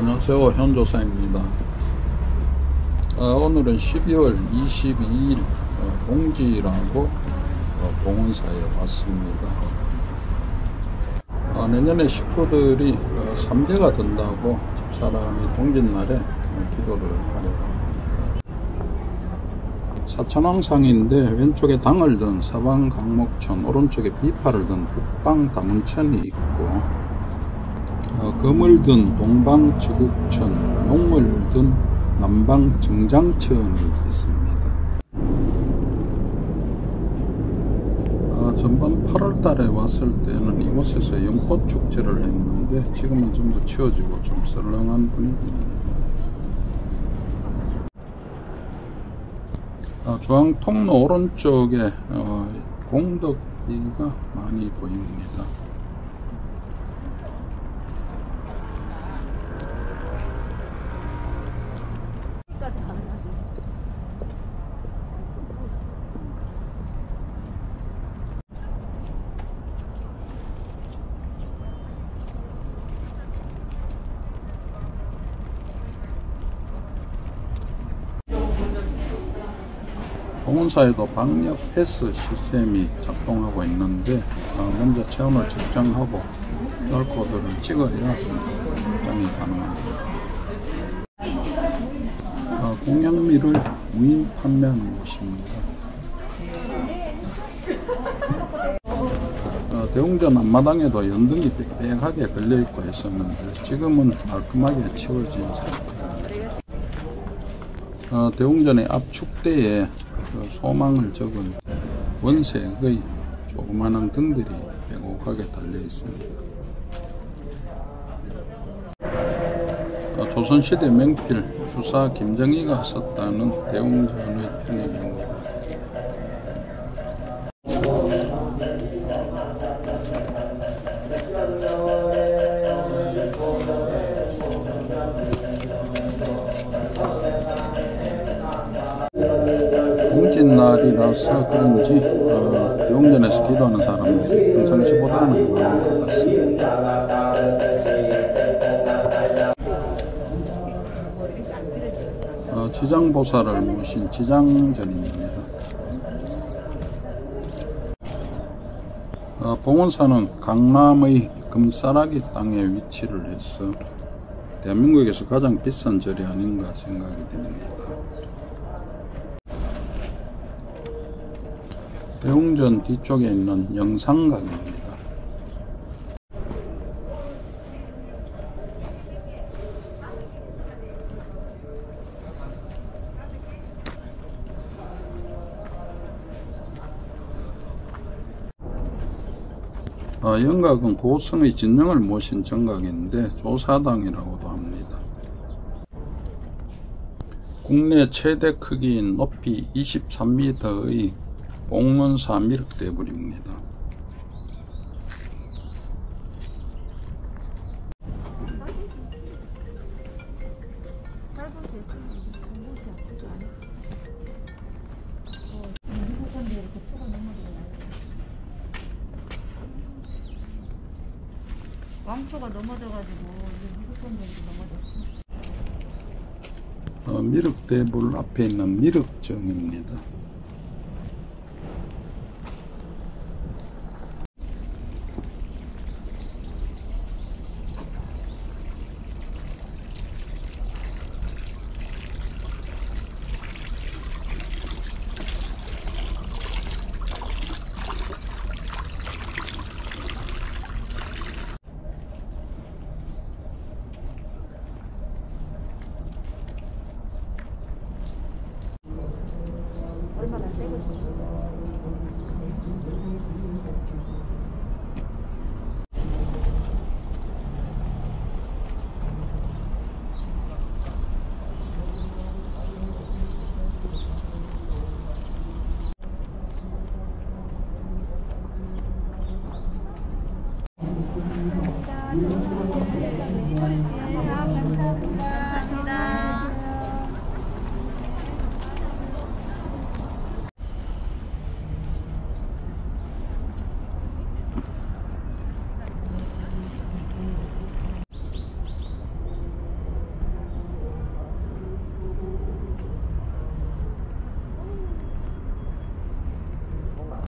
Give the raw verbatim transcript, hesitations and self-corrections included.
안녕하세요, 현조사입니다. 어, 오늘은 십이월 이십이일 어, 동지라고 어, 봉은사에 왔습니다. 어, 내년에 식구들이 어, 삼재가 된다고 집사람이 동짓날에 어, 기도를 하려고 합니다. 사천왕상인데 왼쪽에 당을 든 서방 강목천, 오른쪽에 비파를 든 북방 다문천이 있고, 어, 금을 든 동방 지국천, 용을 든 남방 정장천이 있습니다. 어, 전번 팔월 달에 왔을 때는 이곳에서 연꽃 축제를 했는데 지금은 전부 치워지고 좀 썰렁한 분위기입니다. 어, 중앙 통로 오른쪽에 어, 공덕리가 많이 보입니다. 봉은사에도 방역 패스 시스템이 작동하고 있는데 어, 먼저 체온을 측정하고 큐알코드를 찍어야 입장이 가능합니다. 어, 공양미를 무인 판매하는 곳입니다. 어, 대웅전 앞마당에도 연등이 빽빽하게 걸려있고 했었는데 지금은 깔끔하게 치워진 상태입니다. 어, 대웅전의 압축대에 소망을 적은 원색의 조그마한 등들이 빼곡하게 달려 있습니다. 조선시대 명필 주사 김정희가 썼다는 대웅전의 편입입니다. 동짓날이라서 그런지 어, 대웅전에서 기도하는 사람들이 평상시보다는 많은 것 같습니다. 어, 지장보살을 모신 지장전입니다. 어, 봉은사는 강남의 금싸라기 땅에 위치를 해서 대한민국에서 가장 비싼 절이 아닌가 생각이 됩니다. 대웅전 뒤쪽에 있는 영상각입니다. 어, 영각은 고성의 진령을 모신 정각인데 조사당이라고도 합니다. 국내 최대 크기인 높이 이십삼 미터의 봉은사 미륵대불입니다. 왕초가 넘어져가지고 미륵대불이 넘어졌어. 어, 미륵대불 앞에 있는 미륵정입니다.